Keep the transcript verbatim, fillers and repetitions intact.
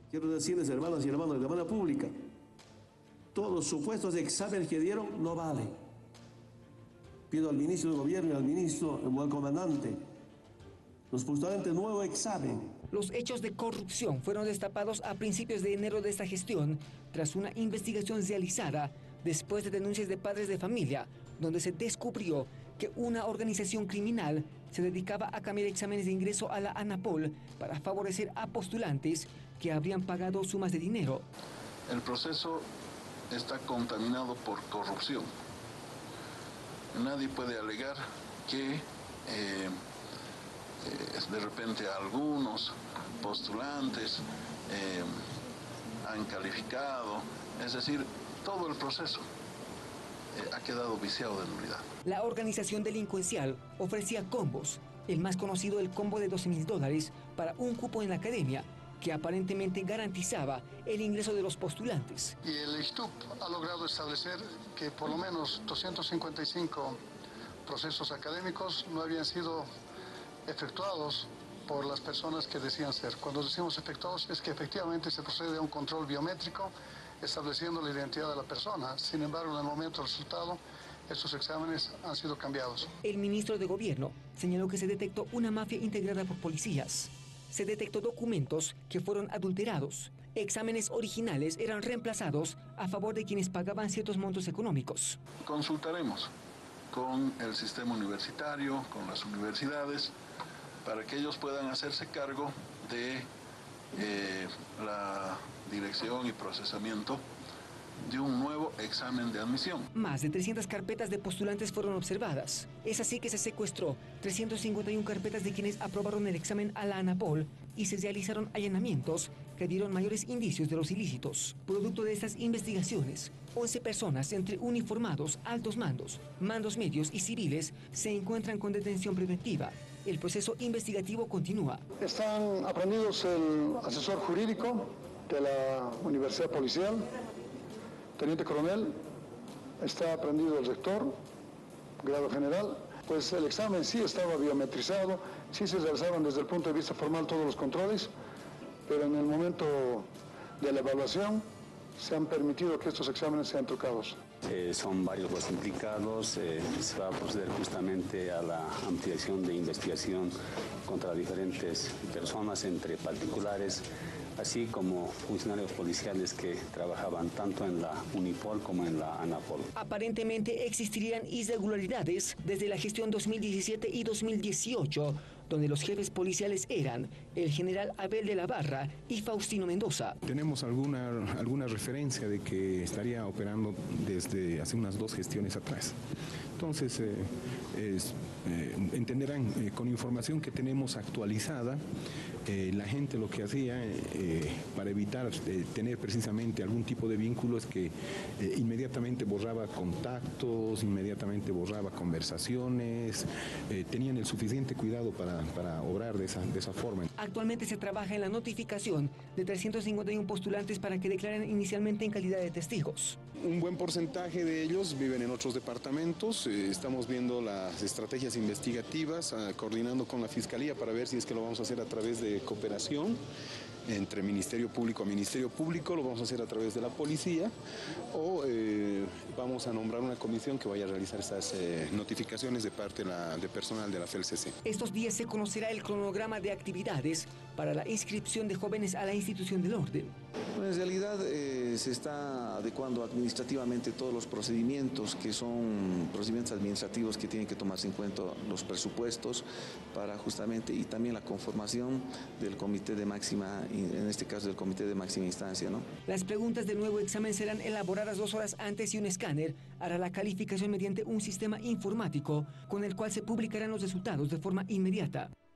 Quiero decirles, hermanas y hermanos, de manera pública, todos los supuestos exámenes que dieron no valen. Pido al ministro de Gobierno y al ministro o al comandante los postulantes nuevo examen. Los hechos de corrupción fueron destapados a principios de enero de esta gestión, tras una investigación realizada después de denuncias de padres de familia, donde se descubrió que una organización criminal se dedicaba a cambiar exámenes de ingreso a la ANAPOL para favorecer a postulantes que habrían pagado sumas de dinero. El proceso está contaminado por corrupción. Nadie puede alegar que eh, eh, de repente algunos postulantes eh, han calificado, es decir, todo el proceso eh, ha quedado viciado de nulidad. La organización delincuencial ofrecía combos, el más conocido el combo de doce mil dólares para un cupo en la academia, que aparentemente garantizaba el ingreso de los postulantes. Y el I X T U P ha logrado establecer que por lo menos doscientos cincuenta y cinco procesos académicos no habían sido efectuados por las personas que decían ser. Cuando decimos efectuados es que efectivamente se procede a un control biométrico estableciendo la identidad de la persona. Sin embargo, en el momento del resultado, estos exámenes han sido cambiados. El ministro de Gobierno señaló que se detectó una mafia integrada por policías. Se detectó documentos que fueron adulterados. Exámenes originales eran reemplazados a favor de quienes pagaban ciertos montos económicos. Consultaremos con el sistema universitario, con las universidades, para que ellos puedan hacerse cargo de eh, la dirección y procesamiento de un nuevo examen de admisión. Más de trescientas carpetas de postulantes fueron observadas. Es así que se secuestró trescientas cincuenta y una carpetas de quienes aprobaron el examen a la ANAPOL y se realizaron allanamientos que dieron mayores indicios de los ilícitos. Producto de estas investigaciones, once personas entre uniformados, altos mandos, mandos medios y civiles se encuentran con detención preventiva. El proceso investigativo continúa. Están aprendidos el asesor jurídico de la Universidad Policial, teniente coronel, está aprendido el rector, grado general. Pues el examen sí estaba biometrizado, sí se realizaron desde el punto de vista formal todos los controles, pero en el momento de la evaluación se han permitido que estos exámenes sean trucados. Eh, son varios los implicados, eh, se va a proceder justamente a la ampliación de investigación contra diferentes personas, entre particulares, así como funcionarios policiales que trabajaban tanto en la Unipol como en la ANAPOL. Aparentemente existirían irregularidades desde la gestión dos mil diecisiete y dos mil dieciocho, donde los jefes policiales eran el general Abel de la Barra y Faustino Mendoza. Tenemos alguna, alguna referencia de que estaría operando desde hace unas dos gestiones atrás. Entonces, eh, es, eh, entenderán, eh, con información que tenemos actualizada, eh, la gente lo que hacía eh, para evitar eh, tener precisamente algún tipo de vínculo es que eh, inmediatamente borraba contactos, inmediatamente borraba conversaciones, eh, tenían el suficiente cuidado para, para obrar de esa, de esa forma. Actualmente se trabaja en la notificación de trescientos cincuenta y uno postulantes para que declaren inicialmente en calidad de testigos. Un buen porcentaje de ellos viven en otros departamentos. Eh, estamos viendo las estrategias investigativas, eh, coordinando con la Fiscalía para ver si es que lo vamos a hacer a través de cooperación entre Ministerio Público a Ministerio Público, lo vamos a hacer a través de la policía o eh, vamos a nombrar una comisión que vaya a realizar estas eh, notificaciones de parte de, la, de personal de la F E L C C. Estos días se conocerá el cronograma de actividades para la inscripción de jóvenes a la institución del orden. En realidad eh, se está adecuando administrativamente todos los procedimientos que son procedimientos administrativos que tienen que tomarse en cuenta los presupuestos para justamente y también la conformación del comité de máxima, en este caso del comité de máxima instancia, ¿no? Las preguntas del nuevo examen serán elaboradas dos horas antes y un escáner hará la calificación mediante un sistema informático con el cual se publicarán los resultados de forma inmediata.